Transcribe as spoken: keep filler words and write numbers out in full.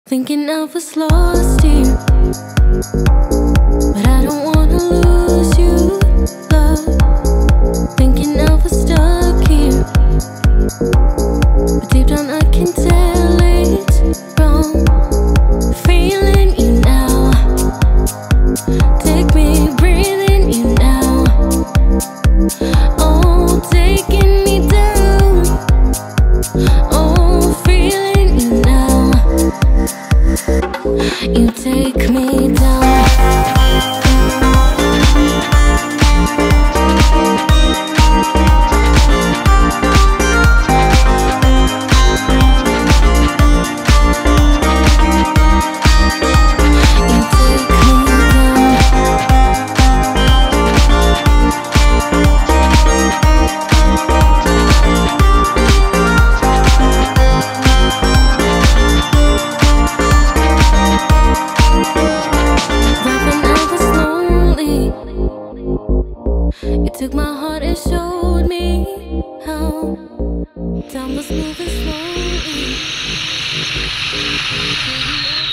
Thinking I was lost here, but I don't wanna lose you, love. Thinking I was stuck here, but deep down I can tell it's wrong. Feeling you now, take me, breathing you now. Oh, taking me down. Oh, feeling you now. You take me down. You took my heart and showed me how time was moving slowly.